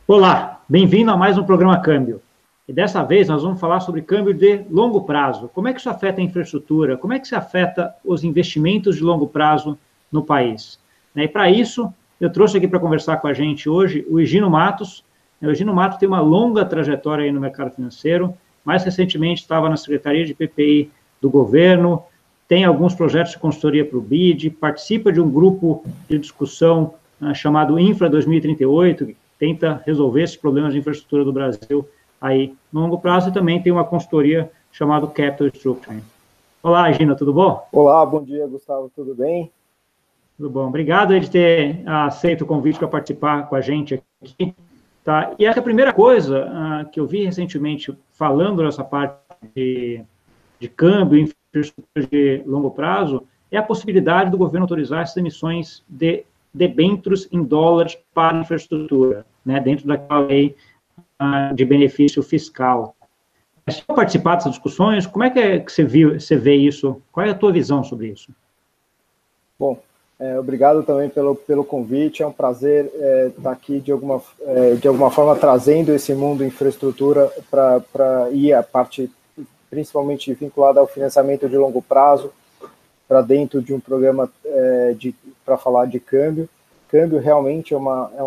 Olá, bem-vindo a mais um programa Câmbio. E dessa vez nós vamos falar sobre câmbio de longo prazo. Como é que isso afeta a infraestrutura? Como é que isso afeta os investimentos de longo prazo no país? E para isso, eu trouxe aqui para conversar com a gente hoje o Higino Matos. O Higino Matos tem uma longa trajetória aí no mercado financeiro. Mais recentemente estava na Secretaria de PPI do governo, tem alguns projetos de consultoria para o BID, participa de um grupo de discussão chamado Infra 2038, que tenta resolver esses problemas de infraestrutura do Brasil aí no longo prazo, e também tem uma consultoria chamada Capital Structuring. Olá, Gina, tudo bom? Olá, bom dia, Gustavo, tudo bem? Tudo bom. Obrigado de ter aceito o convite para participar com a gente aqui. Tá? E a primeira coisa que eu vi recentemente falando dessa parte de câmbio e infraestrutura de longo prazo é a possibilidade do governo autorizar essas emissões de debêntures em dólares para a infraestrutura, né, dentro daquela lei de benefício fiscal. Você vai participar dessas discussões? Como é que você vê isso? Qual é a tua visão sobre isso? Bom, obrigado também pelo convite. É um prazer estar aqui de alguma forma trazendo esse mundo infraestrutura para ir a parte principalmente vinculada ao financiamento de longo prazo para dentro de um programa para falar de câmbio. Câmbio realmente é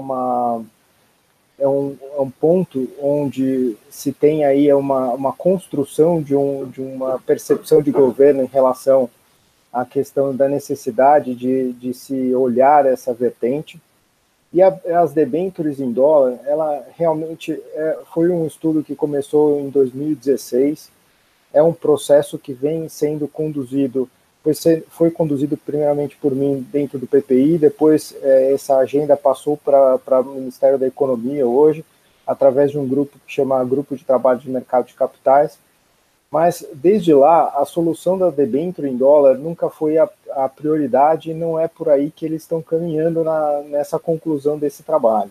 um ponto onde se tem aí uma construção de uma percepção de governo em relação à questão da necessidade de se olhar essa vertente. E as debêntures em dólar, ela realmente foi um estudo que começou em 2016, é um processo que vem sendo conduzido, foi conduzido primeiramente por mim dentro do PPI, depois essa agenda passou para o Ministério da Economia hoje, através de um grupo que chama Grupo de Trabalho de Mercado de Capitais, mas desde lá a solução da debênture em dólar nunca foi a prioridade e não é por aí que eles estão caminhando nessa conclusão desse trabalho.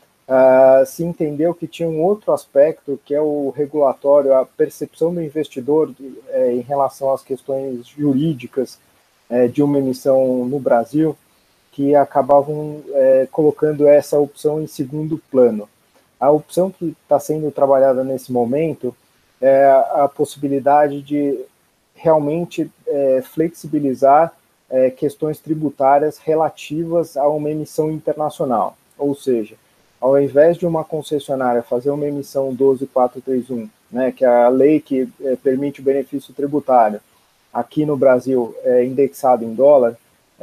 Se entendeu que tinha um outro aspecto, que é o regulatório, a percepção do investidor em relação às questões jurídicas de uma emissão no Brasil, que acabavam colocando essa opção em segundo plano. A opção que está sendo trabalhada nesse momento é a possibilidade de realmente flexibilizar questões tributárias relativas a uma emissão internacional, ou seja, ao invés de uma concessionária fazer uma emissão 12431, né, que é a lei que permite o benefício tributário, aqui no Brasil indexado em dólar,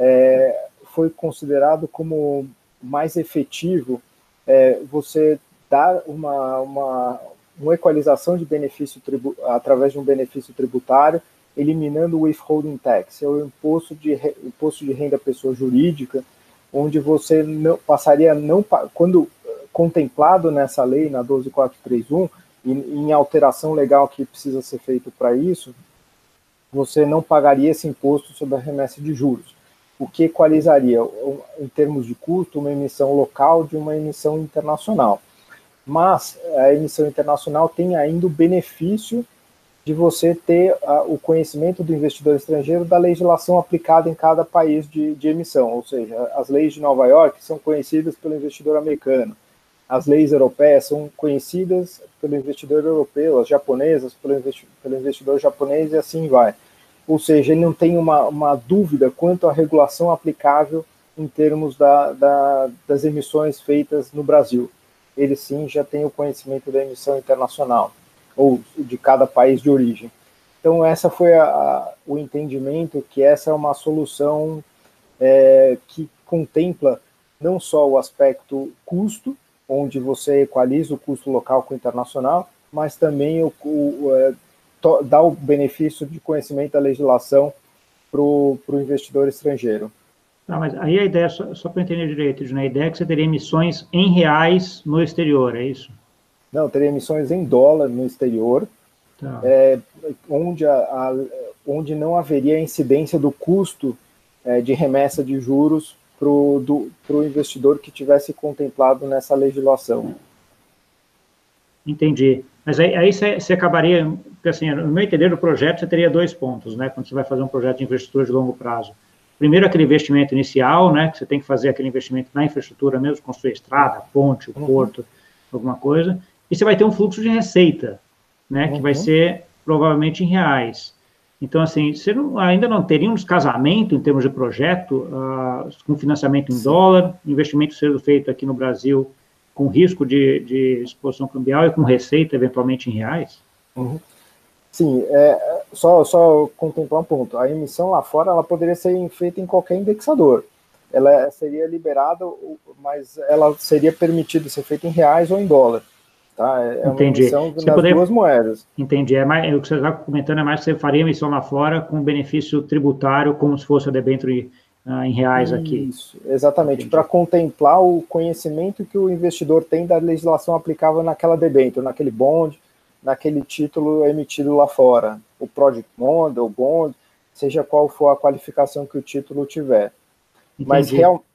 foi considerado como mais efetivo você dar uma equalização de benefício através de um benefício tributário, eliminando o withholding tax, é o imposto de renda pessoa jurídica, onde você não passaria, quando contemplado nessa lei, na 12431, e em alteração legal que precisa ser feito para isso, você não pagaria esse imposto sobre a remessa de juros, o que equalizaria, em termos de custo, uma emissão local de uma emissão internacional. Mas a emissão internacional tem ainda o benefício de você ter o conhecimento do investidor estrangeiro da legislação aplicada em cada país de emissão, ou seja, as leis de Nova York são conhecidas pelo investidor americano, as leis europeias são conhecidas pelo investidor europeu, as japonesas pelo investidor japonês e assim vai. Ou seja, ele não tem uma dúvida quanto à regulação aplicável em termos das emissões feitas no Brasil. Ele sim já tem o conhecimento da emissão internacional, ou de cada país de origem. Então, essa foi o entendimento que essa é uma solução que contempla não só o aspecto custo, onde você equaliza o custo local com o internacional, mas também dá o benefício de conhecimento da legislação para o investidor estrangeiro. Tá, mas aí a ideia, só para entender direito, a ideia é que você teria emissões em reais no exterior, é isso? Não, teria emissões em dólar no exterior, tá. Onde não haveria incidência do custo de remessa de juros para o investidor que tivesse contemplado nessa legislação. Entendi. Mas aí você acabaria, porque assim, no meu entender, o projeto você teria dois pontos, né, quando você vai fazer um projeto de infraestrutura de longo prazo. Primeiro, aquele investimento inicial, né, que você tem que fazer aquele investimento na infraestrutura mesmo, construir estrada, ponte, o porto. alguma coisa, e você vai ter um fluxo de receita, né, que vai ser provavelmente em reais. Então, assim, você ainda não teria um descasamento em termos de projeto, com financiamento em dólar, investimento sendo feito aqui no Brasil com risco de exposição cambial e com receita, eventualmente, em reais? Sim, só contemplar um ponto. A emissão lá fora, ela poderia ser feita em qualquer indexador. Ela seria liberada, mas ela seria permitida ser feita em reais ou em dólar. Tá? É uma emissão nas duas moedas. Entendi. O que você está comentando é mais que você faria emissão lá fora com benefício tributário, como se fosse a debênture em reais aqui. Isso, exatamente. Para contemplar o conhecimento que o investidor tem da legislação aplicável naquela debênture, naquele bond, naquele título emitido lá fora. O Project Bond, ou Bond, seja qual for a qualificação que o título tiver. Mas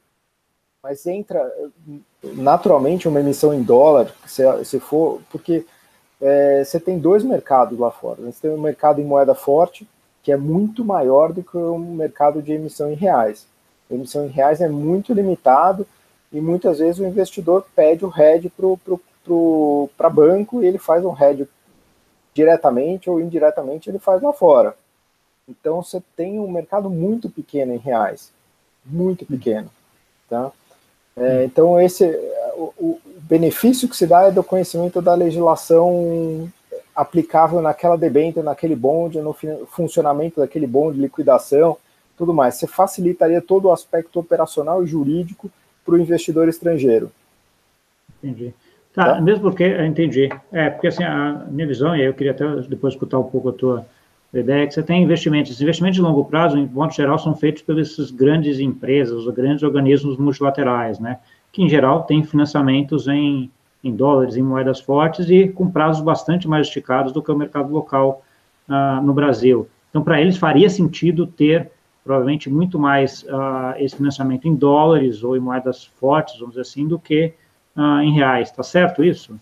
entra naturalmente uma emissão em dólar, se for, porque você tem dois mercados lá fora. Você tem um mercado em moeda forte, que é muito maior do que o mercado de emissão em reais. A emissão em reais é muito limitado e muitas vezes o investidor pede o hedge para banco e ele faz um hedge diretamente ou indiretamente, ele faz lá fora. Então você tem um mercado muito pequeno em reais, muito pequeno. Tá? Então o benefício que se dá é do conhecimento da legislação aplicável naquela debênture, naquele bond, no funcionamento daquele bond, liquidação, tudo mais. Você facilitaria todo o aspecto operacional e jurídico para o investidor estrangeiro. Entendi. Tá, mesmo porque, entendi. Porque assim, a minha visão, e aí eu queria até depois escutar um pouco a tua ideia, é que você tem investimentos. Esses investimentos de longo prazo, em modo geral, são feitos pelas grandes empresas, os grandes organismos multilaterais, né? Que, em geral, têm financiamentos em dólares, em moedas fortes e com prazos bastante mais esticados do que o mercado local no Brasil. Então, para eles, faria sentido ter, provavelmente, muito mais esse financiamento em dólares ou em moedas fortes, vamos dizer assim, do que em reais. Está certo isso?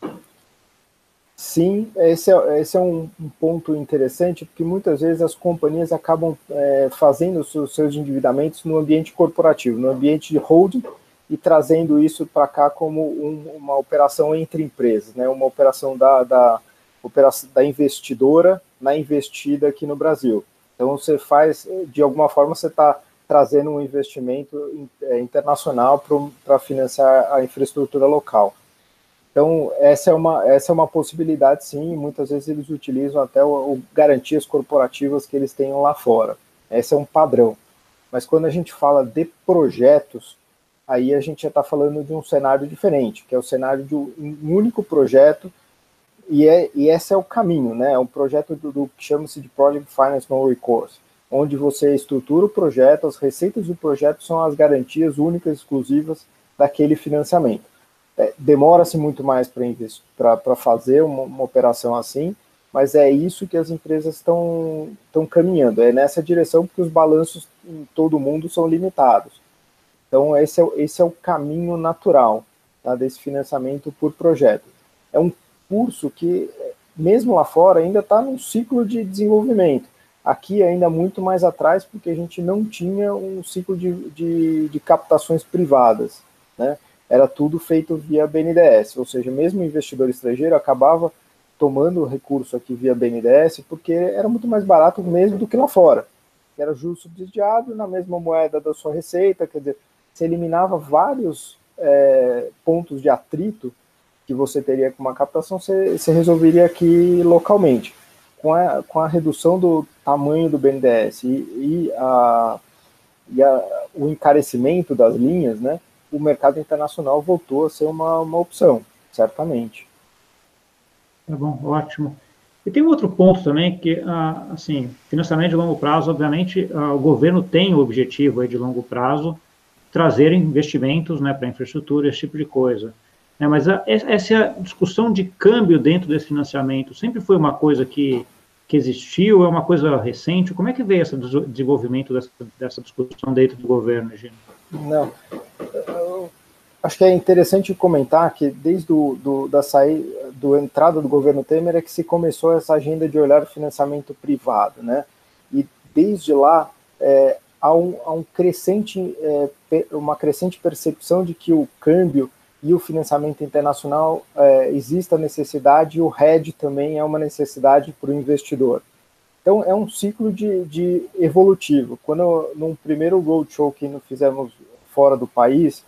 Sim, esse é um ponto interessante, porque muitas vezes as companhias acabam fazendo os seus endividamentos no ambiente corporativo, no ambiente de holding, e trazendo isso para cá como uma operação entre empresas, né? Uma operação da investidora na investida aqui no Brasil. Então você faz, de alguma forma, você está trazendo um investimento internacional para financiar a infraestrutura local. Então, essa é uma possibilidade, sim, muitas vezes eles utilizam até garantias corporativas que eles tenham lá fora. Esse é um padrão. Mas quando a gente fala de projetos, aí a gente já está falando de um cenário diferente, que é o cenário de um único projeto, e esse é o caminho, né? É um projeto do que chama-se de Project Finance No Recourse, onde você estrutura o projeto, as receitas do projeto são as garantias únicas, exclusivas daquele financiamento. Demora-se muito mais para fazer uma operação assim, mas é isso que as empresas estão caminhando, é nessa direção, porque os balanços em todo o mundo são limitados. Então esse é o caminho natural, tá, desse financiamento por projeto. É um curso que, mesmo lá fora, ainda está num ciclo de desenvolvimento. Aqui ainda muito mais atrás, porque a gente não tinha um ciclo de captações privadas, né? Era tudo feito via BNDES, ou seja, mesmo o investidor estrangeiro acabava tomando o recurso aqui via BNDES, porque era muito mais barato mesmo do que lá fora. Era juros subsidiado na mesma moeda da sua receita, quer dizer, você eliminava vários pontos de atrito que você teria com uma captação, você resolveria aqui localmente. Com a redução do tamanho do BNDES e o encarecimento das linhas, né, o mercado internacional voltou a ser uma opção, certamente. Tá bom, ótimo. E tem um outro ponto também que, assim, financiamento de longo prazo, obviamente, o governo tem o objetivo aí de longo prazo trazer investimentos, né, para infraestrutura, esse tipo de coisa. Mas essa discussão de câmbio dentro desse financiamento sempre foi uma coisa que existiu, é uma coisa recente? Como é que veio esse desenvolvimento dessa discussão dentro do governo, Gino? Não, acho que é interessante comentar que desde da entrada do governo Temer é que se começou essa agenda de olhar o financiamento privado, né? E desde lá há uma crescente percepção de que o câmbio e o financiamento internacional existe a necessidade, e o hedge também é uma necessidade para o investidor. Então, é um ciclo de evolutivo. Quando, num primeiro roadshow que nós fizemos fora do país,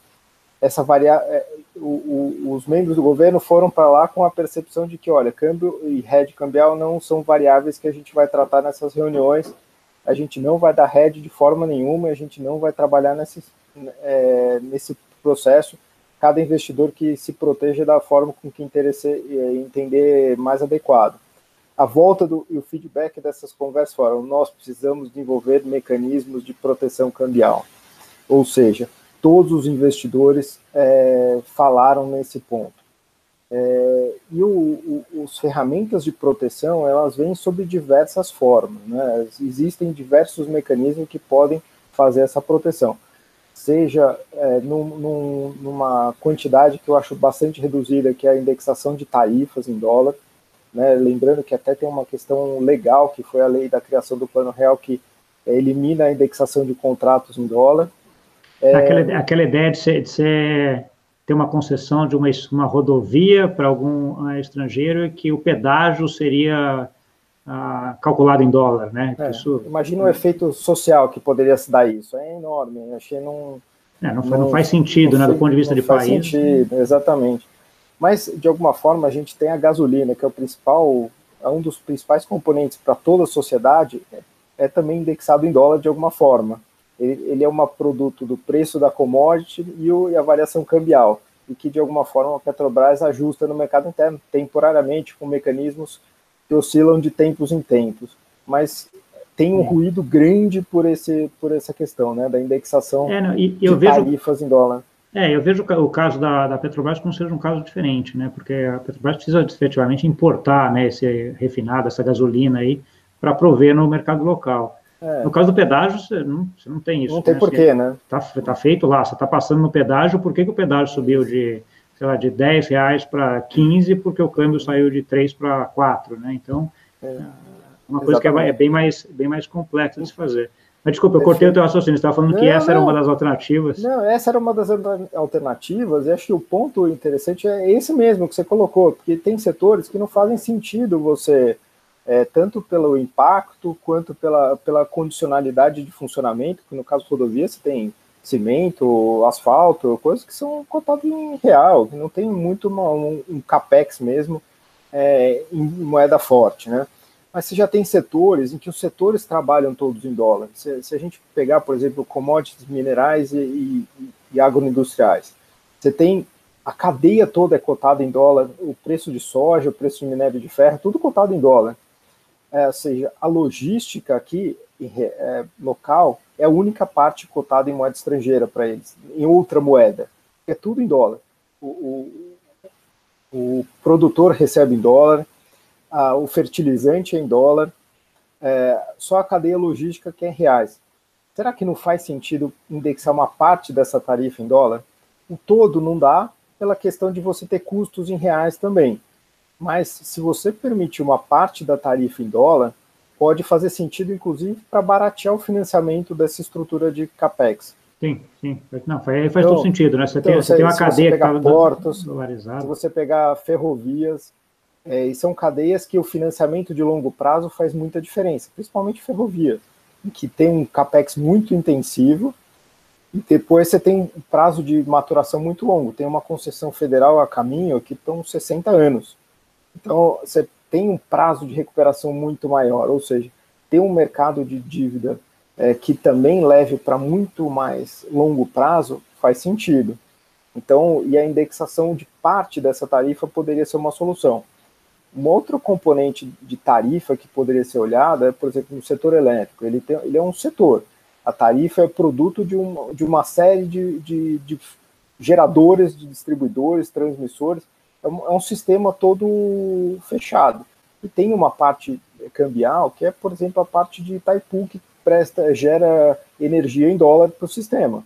os membros do governo foram para lá com a percepção de que, olha, câmbio e hedge cambial não são variáveis que a gente vai tratar nessas reuniões, a gente não vai dar hedge de forma nenhuma, a gente não vai trabalhar nesse processo, cada investidor que se proteja da forma com que entender mais adequado. A volta e o feedback dessas conversas foram: nós precisamos desenvolver mecanismos de proteção cambial. Ou seja, todos os investidores falaram nesse ponto. As ferramentas de proteção, elas vêm sob diversas formas, né? Existem diversos mecanismos que podem fazer essa proteção. Seja numa quantidade que eu acho bastante reduzida, que é a indexação de tarifas em dólar, né? Lembrando que até tem uma questão legal, que foi a lei da criação do Plano Real, que elimina a indexação de contratos em dólar. Aquela ideia de ter uma concessão de uma rodovia para algum estrangeiro, que o pedágio seria calculado em dólar, né? Imagina o efeito social que poderia se dar isso. É enorme. Achei não faz sentido, né, do ponto de vista de país. Não faz sentido, exatamente. Mas, de alguma forma, a gente tem a gasolina, que é um dos principais componentes para toda a sociedade, também indexado em dólar de alguma forma. Ele é um produto do preço da commodity e a variação cambial, e que, de alguma forma, a Petrobras ajusta no mercado interno, temporariamente, com mecanismos que oscilam de tempos em tempos. Mas tem um ruído grande por essa questão, né, da indexação de tarifas em dólar. Eu vejo o caso da Petrobras como seja um caso diferente, né? Porque a Petrobras precisa efetivamente importar, né, esse refinado, essa gasolina aí, para prover no mercado local. No caso do pedágio, você não tem isso. Não tem porquê, né? Tá feito lá, você está passando no pedágio, por que o pedágio subiu de R$10 para 15, porque o câmbio saiu de 3 para 4, né? Então, uma coisa que é bem mais complexa de se fazer. Mas, desculpa, eu cortei o teu raciocínio, você estava falando que essa era uma das alternativas. Não, essa era uma das alternativas, e acho que o ponto interessante é esse mesmo que você colocou, porque tem setores que não fazem sentido você, tanto pelo impacto, quanto pela condicionalidade de funcionamento, que no caso rodovia você tem cimento, asfalto, coisas que são cotadas em real, que não tem muito um capex mesmo em moeda forte, né? Mas você já tem setores em que os setores trabalham todos em dólar. Se a gente pegar, por exemplo, commodities minerais e agroindustriais, você tem a cadeia toda cotada em dólar, o preço de soja, o preço de minério de ferro, tudo cotado em dólar. Ou seja, a logística aqui local é a única parte cotada em moeda estrangeira para eles, em outra moeda. É tudo em dólar. O produtor recebe em dólar, o fertilizante é em dólar, só a cadeia logística que é em reais. Será que não faz sentido indexar uma parte dessa tarifa em dólar? O todo não dá, pela questão de você ter custos em reais também. Mas se você permitir uma parte da tarifa em dólar, pode fazer sentido, inclusive, para baratear o financiamento dessa estrutura de CAPEX. Sim. Não, faz todo sentido, né? Você tem uma cadeia que está dolarizada. Se você pegar ferrovias, e são cadeias que o financiamento de longo prazo faz muita diferença, principalmente ferrovia, que tem um CAPEX muito intensivo, e depois você tem um prazo de maturação muito longo. Tem uma concessão federal a caminho que estão 60 anos. Então, você tem um prazo de recuperação muito maior, ou seja, ter um mercado de dívida que também leve para muito mais longo prazo faz sentido. Então, e a indexação de parte dessa tarifa poderia ser uma solução. Um outro componente de tarifa que poderia ser olhada é, por exemplo, no setor elétrico. Ele é um setor. A tarifa é produto de uma série de geradores, de distribuidores, transmissores. É um sistema todo fechado. E tem uma parte cambial, que é, por exemplo, a parte de Itaipu, que gera energia em dólar para o sistema.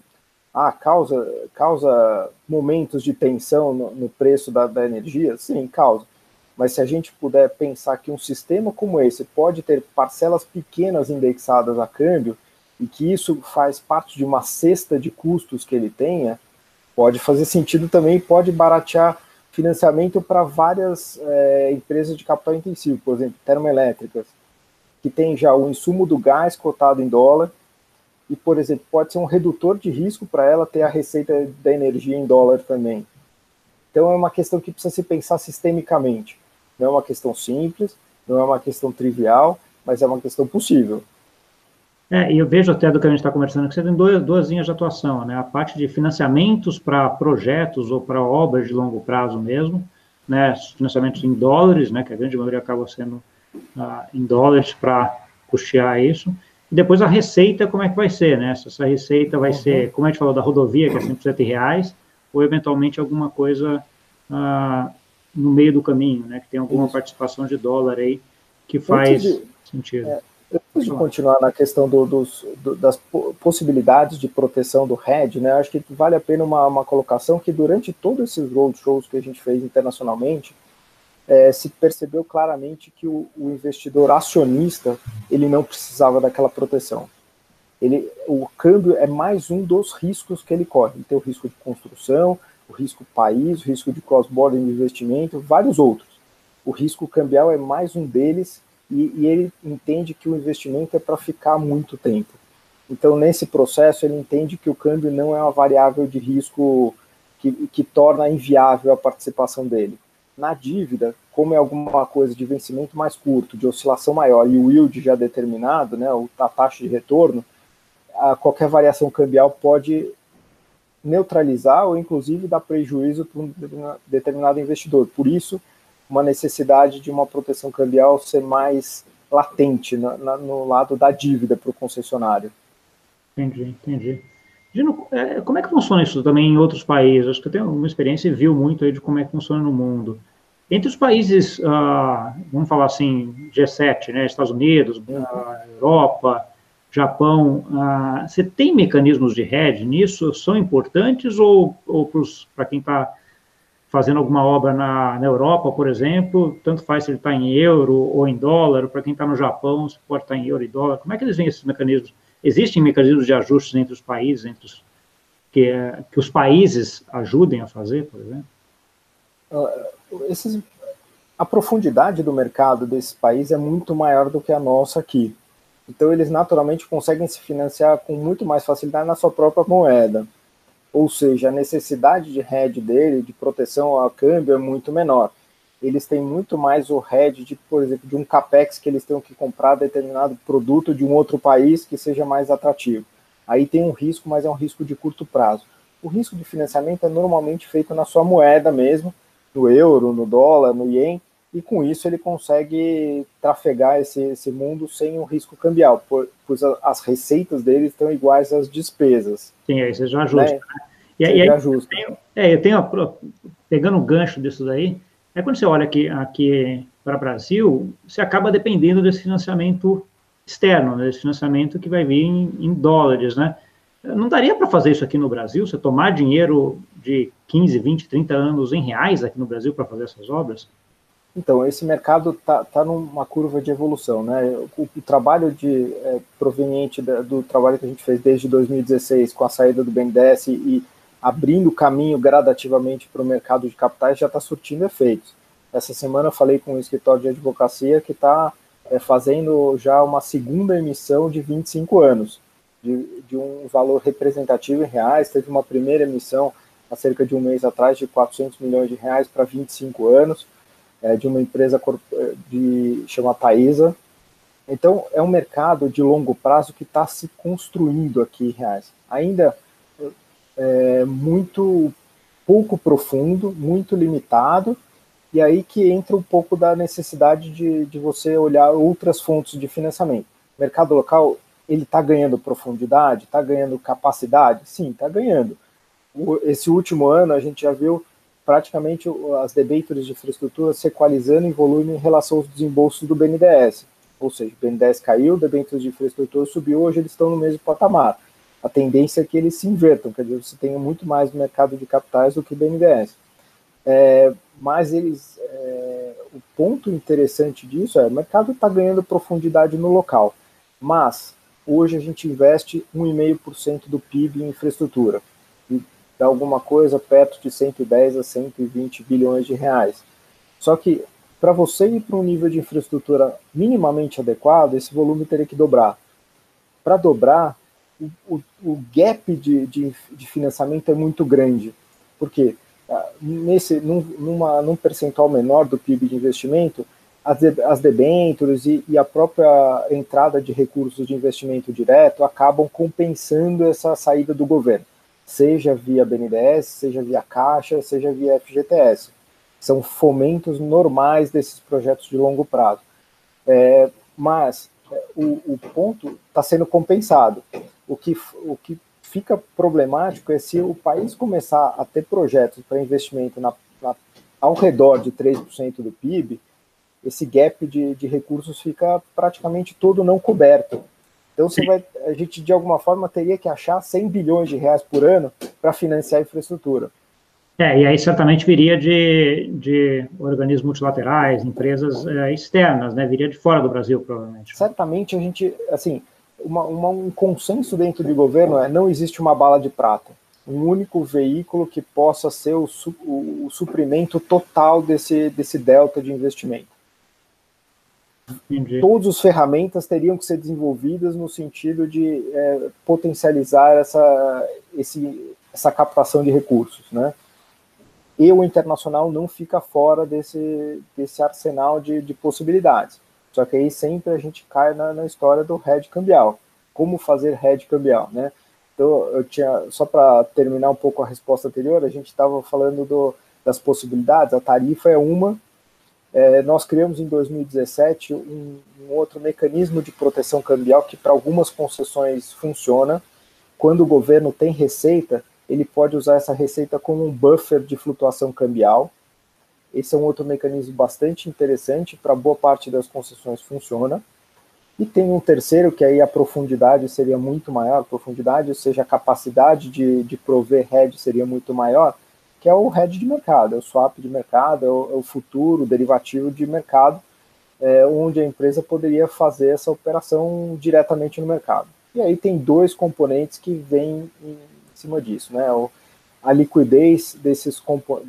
Causa momentos de tensão no preço da energia? Sim, causa. Mas se a gente puder pensar que um sistema como esse pode ter parcelas pequenas indexadas a câmbio, e que isso faz parte de uma cesta de custos que ele tenha, Pode fazer sentido também, pode baratear financiamento para várias empresas de capital intensivo, por exemplo, termoelétricas, que tem já o insumo do gás cotado em dólar, e, por exemplo, pode ser um redutor de risco para ela ter a receita da energia em dólar também. Então é uma questão que precisa se pensar sistemicamente. Não é uma questão simples, não é uma questão trivial, mas é uma questão possível. E eu vejo até do que a gente está conversando que você tem duas linhas de atuação, né? A parte de financiamentos para projetos ou para obras de longo prazo mesmo, né? Financiamentos em dólares, né? Que a grande maioria acaba sendo em dólares para custear isso. E depois a receita, como é que vai ser, né? Se essa receita vai ser, como a gente falou da rodovia, que é 100% em reais, ou eventualmente alguma coisa no meio do caminho, né? Que tem alguma participação de dólar aí que faz sentido. Antes de continuar na questão das possibilidades de proteção do hedge, né, acho que vale a pena uma colocação que durante todos esses roadshows que a gente fez internacionalmente, se percebeu claramente que o investidor acionista ele não precisava daquela proteção. O câmbio é mais um dos riscos que ele corre. Ele tem o risco de construção, o risco país, o risco de cross-border de investimento, vários outros. O risco cambial é mais um deles, e ele entende que o investimento é para ficar muito tempo. Então, nesse processo, ele entende que o câmbio não é uma variável de risco que torna inviável a participação dele. Na dívida, como é alguma coisa de vencimento mais curto, de oscilação maior, e o yield já determinado, né, a taxa de retorno, qualquer variação cambial pode neutralizar ou, inclusive, dar prejuízo para um determinado investidor. Por isso, uma necessidade de uma proteção cambial ser mais latente no lado da dívida para o concessionário. Entendi. Gino, como é que funciona isso também em outros países? Acho que eu tenho uma experiência e viu muito aí de como é que funciona no mundo. Entre os países, vamos falar assim, G7, né, Estados Unidos, Europa, Japão, você tem mecanismos de hedge nisso? São importantes ou para quem está fazendo alguma obra na Europa, por exemplo, tanto faz se ele está em euro ou em dólar, para quem está no Japão, se pode estar em euro e dólar. Como é que eles veem esses mecanismos? Existem mecanismos de ajustes entre os países, que os países ajudem a fazer, por exemplo? A profundidade do mercado desse país é muito maior do que a nossa aqui. Então, eles naturalmente conseguem se financiar com muito mais facilidade na sua própria moeda. Ou seja, a necessidade de hedge dele, de proteção ao câmbio, é muito menor. Eles têm muito mais o hedge, por exemplo, de um capex que eles tenham que comprar determinado produto de um outro país que seja mais atrativo. Aí tem um risco, mas é um risco de curto prazo. O risco de financiamento é normalmente feito na sua moeda mesmo, no euro, no dólar, no ien, e com isso ele consegue trafegar esse mundo sem um risco cambial, pois as receitas dele estão iguais às despesas. Sim, aí você já ajusta. Né? E aí, ajusta. Eu tenho, pegando o gancho disso daí, quando você olha aqui para o Brasil, você acaba dependendo desse financiamento externo, né, desse financiamento que vai vir em dólares, né? Não daria para fazer isso aqui no Brasil, você tomar dinheiro de 15, 20, 30 anos em reais aqui no Brasil para fazer essas obras? Então, esse mercado tá numa curva de evolução, né? O trabalho proveniente do trabalho que a gente fez desde 2016, com a saída do BNDES e abrindo caminho gradativamente para o mercado de capitais, já está surtindo efeitos. Essa semana eu falei com um escritório de advocacia que está fazendo já uma segunda emissão de 25 anos, de um valor representativo em reais. Teve uma primeira emissão há cerca de um mês atrás de 400 milhões de reais para 25 anos, de uma empresa chama Taesa. Então, é um mercado de longo prazo que está se construindo aqui em reais. Ainda muito pouco profundo, muito limitado, e aí que entra um pouco da necessidade de você olhar outras fontes de financiamento. O mercado local, ele está ganhando profundidade, está ganhando capacidade? Sim, está ganhando. Esse último ano, a gente já viu praticamente as debêntures de infraestrutura se equalizando em volume em relação aos desembolsos do BNDES. Ou seja, o BNDES caiu, debêntures de infraestrutura subiu, hoje eles estão no mesmo patamar. A tendência é que eles se invertam, quer dizer, você tenha muito mais no mercado de capitais do que o BNDES. Mas o ponto interessante disso o mercado está ganhando profundidade no local, mas hoje a gente investe 1,5% do PIB em infraestrutura. E dá alguma coisa perto de 110 a 120 bilhões de reais. Só que, para você ir para um nível de infraestrutura minimamente adequado, esse volume teria que dobrar. Para dobrar, o gap de financiamento é muito grande. Por quê? Num percentual menor do PIB de investimento, as debêntures e a própria entrada de recursos de investimento direto acabam compensando essa saída do governo, seja via BNDES, seja via Caixa, seja via FGTS. São fomentos normais desses projetos de longo prazo. Mas o ponto está sendo compensado. O que fica problemático é se o país começar a ter projetos para investimento ao redor de 3% do PIB, esse gap de recursos fica praticamente todo não coberto. Então a gente, de alguma forma, teria que achar 100 bilhões de reais por ano para financiar a infraestrutura. E aí certamente viria de organismos multilaterais, empresas externas, né? Viria de fora do Brasil, provavelmente. Certamente a gente, assim, um consenso dentro do governo não existe uma bala de prata, um único veículo que possa ser o suprimento total desse delta de investimento. Entendi. Todas as ferramentas teriam que ser desenvolvidas no sentido de potencializar essa captação de recursos, né? E o internacional não fica fora desse arsenal de possibilidades. Só que aí sempre a gente cai na história do hedge cambial. Como fazer hedge cambial, né? Então, só para terminar um pouco a resposta anterior, a gente estava falando das possibilidades, a tarifa é uma. Nós criamos em 2017 um outro mecanismo de proteção cambial que para algumas concessões funciona. Quando o governo tem receita, ele pode usar essa receita como um buffer de flutuação cambial. Esse é um outro mecanismo bastante interessante, para boa parte das concessões funciona. E tem um terceiro, que aí a profundidade seria muito maior, ou seja, a capacidade de prover hedge seria muito maior, que é o hedge de mercado, é o swap de mercado, é o futuro, o derivativo de mercado, onde a empresa poderia fazer essa operação diretamente no mercado. E aí tem dois componentes que vêm em cima disso, né? A liquidez desses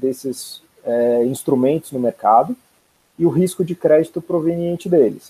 instrumentos no mercado e o risco de crédito proveniente deles.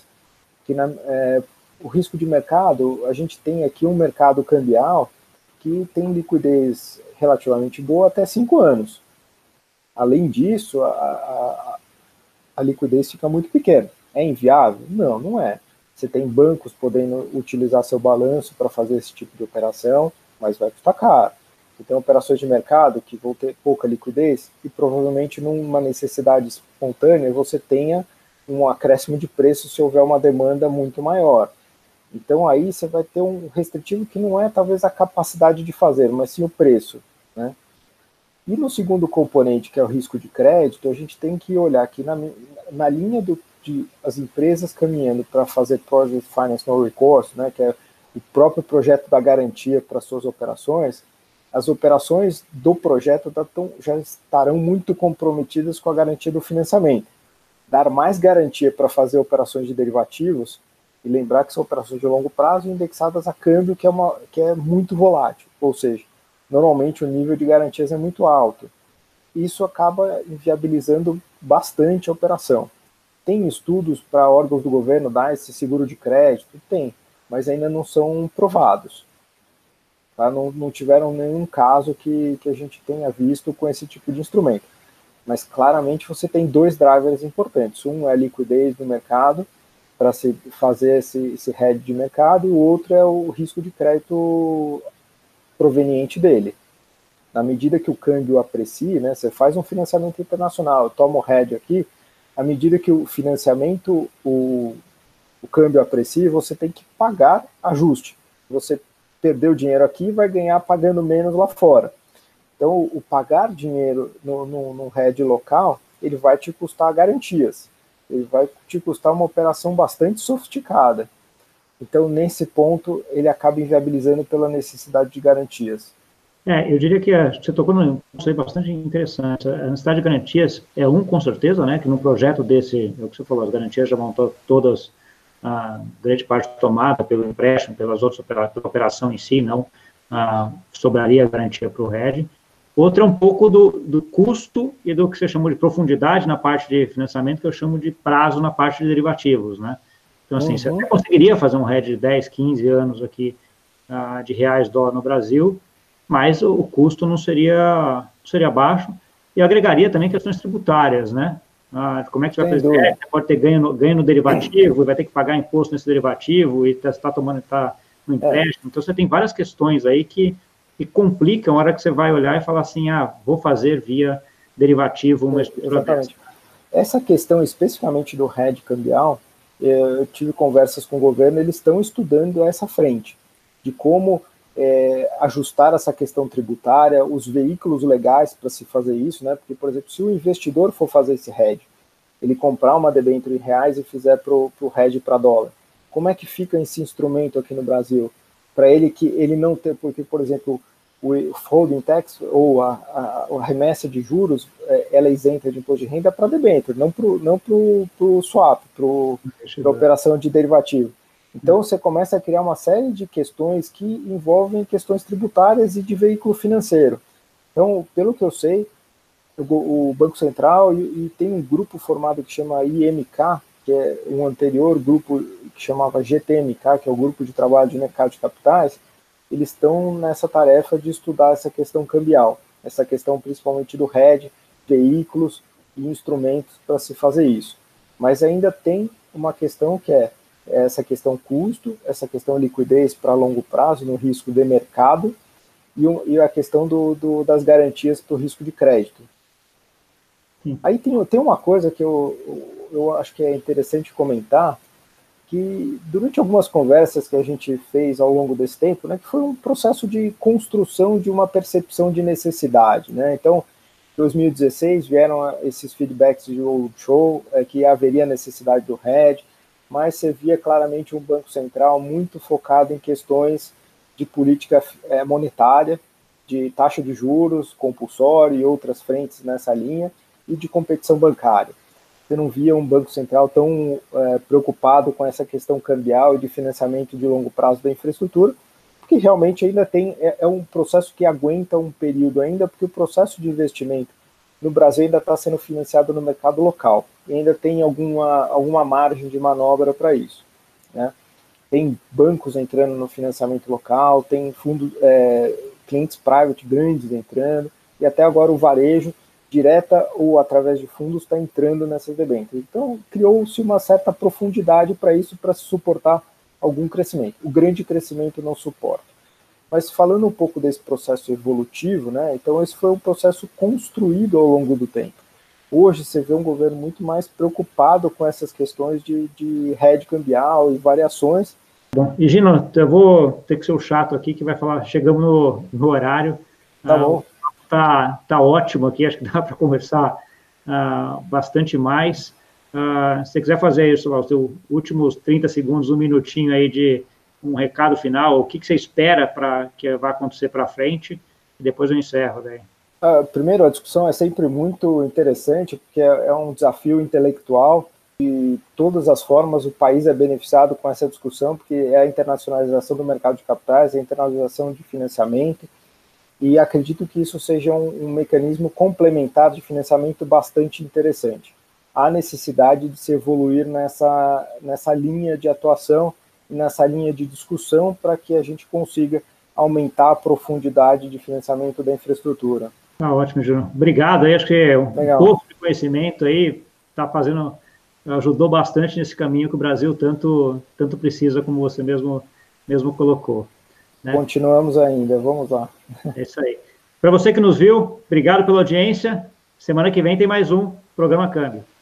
O risco de mercado, a gente tem aqui um mercado cambial que tem liquidez relativamente boa até 5 anos. Além disso, a liquidez fica muito pequena. É inviável? Não, não é. Você tem bancos podendo utilizar seu balanço para fazer esse tipo de operação, mas vai custar caro. Você tem operações de mercado que vão ter pouca liquidez e provavelmente numa necessidade espontânea você tenha um acréscimo de preço se houver uma demanda muito maior. Então aí você vai ter um restritivo que não é talvez a capacidade de fazer, mas sim o preço, né? E no segundo componente, que é o risco de crédito, a gente tem que olhar aqui na linha de as empresas caminhando para fazer Project Finance No Recourse, né, que é o próprio projeto da garantia para suas operações. As operações do projeto já estarão muito comprometidas com a garantia do financiamento. Dar mais garantia para fazer operações de derivativos, e lembrar que são operações de longo prazo indexadas a câmbio, que é muito volátil, ou seja, normalmente o nível de garantias é muito alto. Isso acaba inviabilizando bastante a operação. Tem estudos para órgãos do governo dar esse seguro de crédito? Tem, mas ainda não são provados. Tá? Não tiveram nenhum caso que a gente tenha visto com esse tipo de instrumento. Mas claramente você tem dois drivers importantes. Um é a liquidez do mercado, para se fazer esse hedge de mercado, e o outro é o risco de crédito proveniente dele. Na medida que o câmbio aprecia, né, você faz um financiamento internacional, toma o hedge aqui, à medida que o financiamento, o câmbio aprecia, você tem que pagar ajuste. Você perdeu dinheiro aqui, vai ganhar pagando menos lá fora. Então, o pagar dinheiro no hedge local, ele vai te custar garantias. Ele vai te custar uma operação bastante sofisticada. Então, nesse ponto, ele acaba inviabilizando pela necessidade de garantias. Eu diria que você tocou num ponto bastante interessante. A necessidade de garantias é com certeza, né, que num projeto desse, é o que você falou, as garantias já vão todas, a grande parte tomada pelo empréstimo, pelas outras pela operação em si, não sobraria a garantia para o hedge. Outra é um pouco do custo e do que você chamou de profundidade na parte de financiamento, que eu chamo de prazo na parte de derivativos, né? Então, assim, você até conseguiria fazer um hedge de 10, 15 anos aqui de reais dólar no Brasil, mas o custo não seria baixo e agregaria também questões tributárias, né? Como é que você vai fazer? Você pode ter ganho no derivativo, vai ter que pagar imposto nesse derivativo e está no empréstimo. Então, você tem várias questões aí que complicam a hora que você vai olhar e falar assim, vou fazer via derivativo uma estrutura dessa. Essa questão especificamente do hedge cambial, eu tive conversas com o governo, eles estão estudando essa frente, de como ajustar essa questão tributária, os veículos legais para se fazer isso, né? Porque, por exemplo, se o investidor for fazer esse hedge, ele comprar uma debênture em reais e fizer para o hedge para dólar, como é que fica esse instrumento aqui no Brasil? Para ele não ter, porque, por exemplo, o holding tax, ou a remessa de juros, ela é isenta de imposto de renda para debênture, não para o swap, para a operação de derivativo. Então, você começa a criar uma série de questões que envolvem questões tributárias e de veículo financeiro. Então, pelo que eu sei, o Banco Central e tem um grupo formado que chama IMK, que é um anterior grupo que chamava GTMK, que é o Grupo de Trabalho de Mercado de Capitais, eles estão nessa tarefa de estudar essa questão cambial, essa questão principalmente do hedge, veículos e instrumentos para se fazer isso. Mas ainda tem uma questão que é essa questão custo, essa questão liquidez para longo prazo, no risco de mercado, e a questão das garantias para o risco de crédito. Sim. Aí tem uma coisa que eu acho que é interessante comentar, que durante algumas conversas que a gente fez ao longo desse tempo, né, que foi um processo de construção de uma percepção de necessidade, né? Então, em 2016 vieram esses feedbacks de roadshow, que haveria necessidade do hedge, mas você via claramente um Banco Central muito focado em questões de política monetária, de taxa de juros compulsória e outras frentes nessa linha, e de competição bancária. Você não via um Banco Central tão preocupado com essa questão cambial e de financiamento de longo prazo da infraestrutura, porque realmente ainda é um processo que aguenta um período ainda, porque o processo de investimento no Brasil ainda está sendo financiado no mercado local, e ainda tem alguma margem de manobra para isso, né? Tem bancos entrando no financiamento local, tem fundos, clientes private grandes entrando, e até agora o varejo, direta ou através de fundos, está entrando nessas debêntures. Então, criou-se uma certa profundidade para isso, para se suportar algum crescimento. O grande crescimento não suporta. Mas falando um pouco desse processo evolutivo, né, então esse foi um processo construído ao longo do tempo. Hoje você vê um governo muito mais preocupado com essas questões de hedge cambial e variações. Bom, e Gino, eu vou ter que ser o chato aqui, que vai falar, chegamos no horário. Tá bom. Tá ótimo aqui, acho que dá para conversar bastante mais. Se você quiser fazer isso, os seus últimos 30 segundos, um minutinho aí de um recado final, o que você espera para que vai acontecer para frente, e depois eu encerro daí. Primeiro, a discussão é sempre muito interessante, porque é um desafio intelectual, de todas as formas o país é beneficiado com essa discussão, porque é a internacionalização do mercado de capitais, a internacionalização de financiamento, e acredito que isso seja um mecanismo complementar de financiamento bastante interessante. Há necessidade de se evoluir nessa linha de atuação, nessa linha de discussão, para que a gente consiga aumentar a profundidade de financiamento da infraestrutura. Ótimo, Júnior. Obrigado. Acho que um pouco de conhecimento aí ajudou bastante nesse caminho que o Brasil tanto precisa, como você mesmo colocou. Né? Continuamos ainda, vamos lá. É isso aí. Para você que nos viu, obrigado pela audiência. Semana que vem tem mais um Programa Câmbio.